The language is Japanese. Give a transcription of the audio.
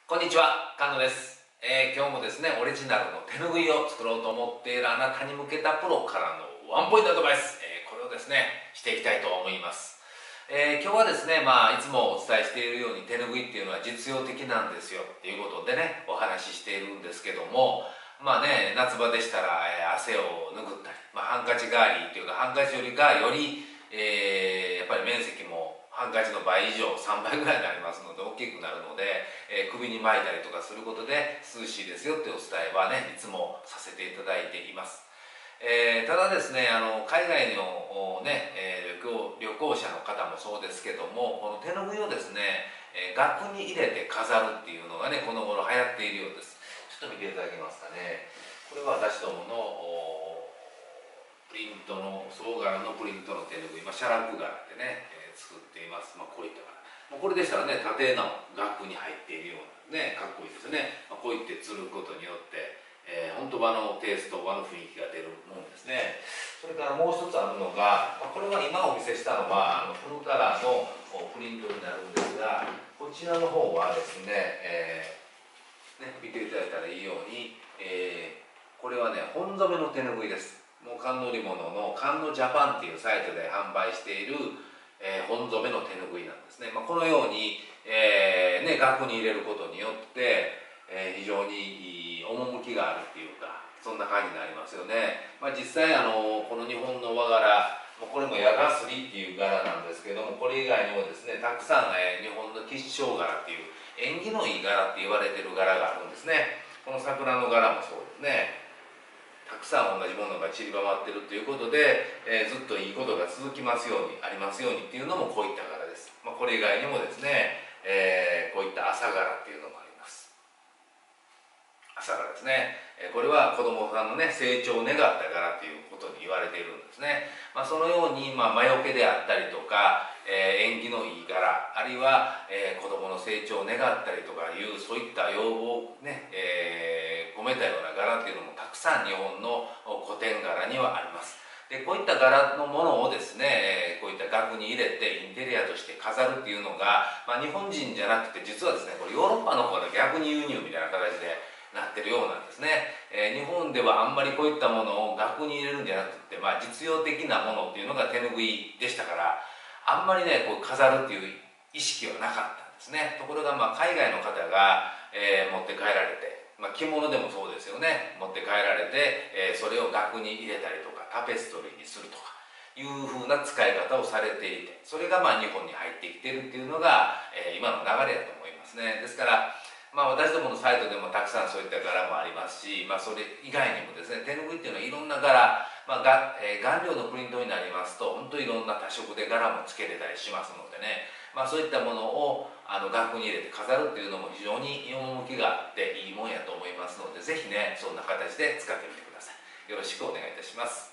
こんにちは、菅野です。今日もですね、オリジナルの手ぬぐいを作ろうと思っているあなたに向けたプロからのワンポイントアドバイス、これをですね、していきたいと思います。今日はですね、いつもお伝えしているように手ぬぐいっていうのは実用的なんですよっていうことでね、お話ししているんですけども、夏場でしたら、汗を拭ったり、ハンカチ代わりっていうか、ハンカチよりがより、やっぱり面積もハンカチの倍以上3倍ぐらいになりますので大きくなるので、首に巻いたりとかすることで涼しいですよってお伝えはねいつもさせていただいています。ただですね、海外の、旅行者の方もそうですけども、この手ぬぐいをですね、額に入れて飾るっていうのがねこの頃流行っているようです。ちょっと見ていただけますかね。これは私どものプリントの総柄のプリントの手ぬぐい、写楽柄でね、作っています。こういった柄、これでしたらね縦の額に入っているようなねかっこいいですね。こういってつることによって、本当和のテイスト和の雰囲気が出るものですね。それからもう一つあるのが、これは今お見せしたのはフルカラーのプリントになるんですが、こちらの方はですね、見ていただいたらいいように、これはね本染めの手ぬぐいです。もう菅野織物の菅野ジャパンっていうサイトで販売している、本染めの手ぬぐいなんですね。このように、額に入れることによって、非常に趣があるっていうか、そんな感じになりますよね。実際この日本の和柄、これも矢がすりっていう柄なんですけども、これ以外にもですねたくさん、日本の吉祥柄っていう縁起のいい柄って言われてる柄があるんですね。この桜の柄もそうですね。たくさん同じものが散りばまってるということで、ずっといいことが続きますようにありますようにっていうのもこういった柄です。これ以外にもですね、こういった朝柄っていうのもあります。朝柄ですね。これは子供さんのね成長を願った柄ということに言われているんですね。そのように魔除けであったりとか、縁起のいい柄、あるいは、子供の成長を願ったりとかいうそういった要望をね、込めたような柄っていうのもたくさん日本の古典柄にはあります。でこういった柄のものをですね、こういった額に入れてインテリアとして飾るっていうのが、日本人じゃなくて実はですねこれヨーロッパの方から逆に輸入みたいな形でなってるようなんですね。日本ではあんまりこういったものを額に入れるんじゃなくて、実用的なものっていうのが手ぬぐいでしたから、あんまりねこう飾るっていう意識はなかったんですね。ところが海外の方が、持って帰られて、着物でもそうですよね、持って帰られて、それを額に入れたりとかタペストリーにするとかいう風な使い方をされていて、それが日本に入ってきてるっていうのが、今の流れだと思いますね。ですから私どものサイトでもたくさんそういった柄もありますし、それ以外にもですね手ぬぐいっていうのはいろんな柄、顔料のプリントになりますと本当にいろんな多色で柄もつけれたりしますのでね、そういったものを額に入れて飾るっていうのも非常に趣があっていいもんやと思いますので、ぜひねそんな形で使ってみてください。よろしくお願いいたします。